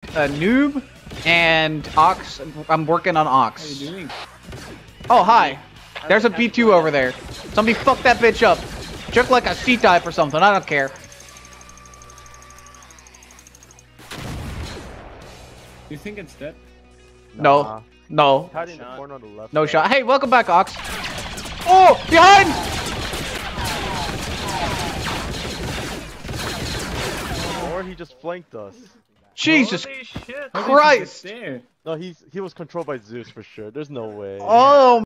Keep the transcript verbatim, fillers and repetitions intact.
uh, Noob and Ox. I'm working on Ox. How you doing? Oh, hi. There's a B two over there. Somebody fuck that bitch up. Jerk like a C-type or something. I don't care. You think it's dead? No. Nah. No. Hiding in the corner on the left. No side. shot. Hey, welcome back, Ox. Oh, behind! Or he just flanked us. Jesus Holy shit. How did you get Christ. there? No, he's he was controlled by Zeus for sure. There's no way. Oh,